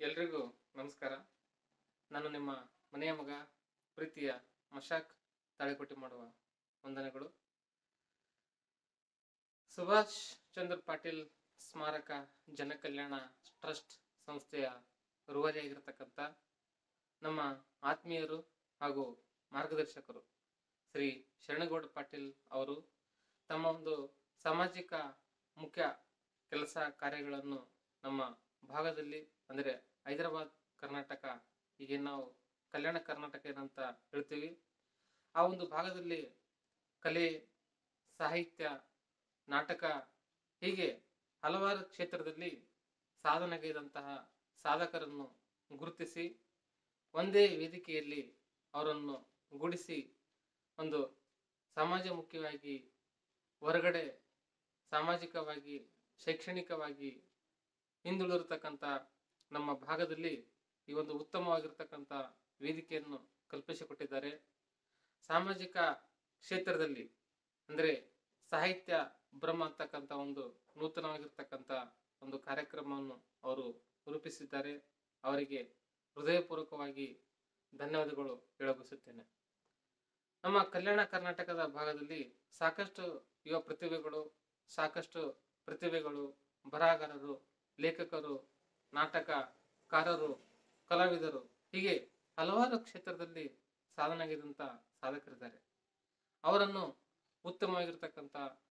ಎಲ್ರಿಗೂ ನಮಸ್ಕಾರ. ನಾನು ನಿಮ್ಮ ಮನೆಯ ಮಗ, ಪ್ರೀತಿಯ ಮಶಾಕ್ ತಾಳಿಕೋಟೆ ಮಾಡುವ ವಂದನೆಗಳು. ಸುಭಾಷ್ ಚಂದ್ರ ಪಾಟೀಲ್ ಸ್ಮಾರಕ ಜನಕಲ್ಯಾಣ ಟ್ರಸ್ಟ್ ಸಂಸ್ಥೆಯ ರೂವಾರಿಯಾಗಿರ್ತಕ್ಕಂಥ ನಮ್ಮ ಆತ್ಮೀಯರು ಹಾಗೂ ಮಾರ್ಗದರ್ಶಕರು ಶ್ರೀ ಶರಣಗೌಡ ಪಾಟೀಲ್ ಅವರು ತಮ್ಮ ಒಂದು ಸಾಮಾಜಿಕ ಮುಖ್ಯ ಕೆಲಸ ಕಾರ್ಯಗಳನ್ನು ನಮ್ಮ ಭಾಗದಲ್ಲಿ ಅಂದರೆ ಹೈದರಾಬಾದ್ ಕರ್ನಾಟಕ, ಈಗ ನಾವು ಕಲ್ಯಾಣ ಕರ್ನಾಟಕ ಏನಂತ ಹೇಳ್ತೀವಿ, ಆ ಒಂದು ಭಾಗದಲ್ಲಿ ಕಲೆ, ಸಾಹಿತ್ಯ, ನಾಟಕ ಹೀಗೆ ಹಲವಾರು ಕ್ಷೇತ್ರದಲ್ಲಿ ಸಾಧನೆಗೈದಂತಹ ಸಾಧಕರನ್ನು ಗುರುತಿಸಿ ಒಂದೇ ವೇದಿಕೆಯಲ್ಲಿ ಅವರನ್ನು ಗೂಡಿಸಿ ಒಂದು ಸಮಾಜ ಮುಖ್ಯವಾಗಿ ಹೊರಗಡೆ ಸಾಮಾಜಿಕವಾಗಿ ಶೈಕ್ಷಣಿಕವಾಗಿ ಹಿಂದುಳಿದಿರತಕ್ಕಂಥ ನಮ್ಮ ಭಾಗದಲ್ಲಿ ಈ ಒಂದು ಉತ್ತಮವಾಗಿರ್ತಕ್ಕಂಥ ವೇದಿಕೆಯನ್ನು ಕಲ್ಪಿಸಿಕೊಟ್ಟಿದ್ದಾರೆ. ಸಾಮಾಜಿಕ ಕ್ಷೇತ್ರದಲ್ಲಿ ಅಂದರೆ ಸಾಹಿತ್ಯ ಬ್ರಹ್ಮ ಅಂತಕ್ಕಂಥ ಒಂದು ನೂತನವಾಗಿರ್ತಕ್ಕಂಥ ಒಂದು ಕಾರ್ಯಕ್ರಮವನ್ನು ಅವರು ರೂಪಿಸಿದ್ದಾರೆ. ಅವರಿಗೆ ಹೃದಯಪೂರ್ವಕವಾಗಿ ಧನ್ಯವಾದಗಳು ಹೇಳಬಯಸುತ್ತೇನೆ. ನಮ್ಮ ಕಲ್ಯಾಣ ಕರ್ನಾಟಕದ ಭಾಗದಲ್ಲಿ ಸಾಕಷ್ಟು ಯುವ ಪ್ರತಿಭೆಗಳು, ಬರಹಗಾರರು, ಲೇಖಕರು, ನಾಟಕಕಾರರು, ಕಲಾವಿದರು ಹೀಗೆ ಹಲವಾರು ಕ್ಷೇತ್ರದಲ್ಲಿ ಸಾಧನೆಗಿದಂತ ಸಾಧಕರಿದ್ದಾರೆ. ಅವರನ್ನು ಉತ್ತಮವಾಗಿರ್ತಕ್ಕಂಥ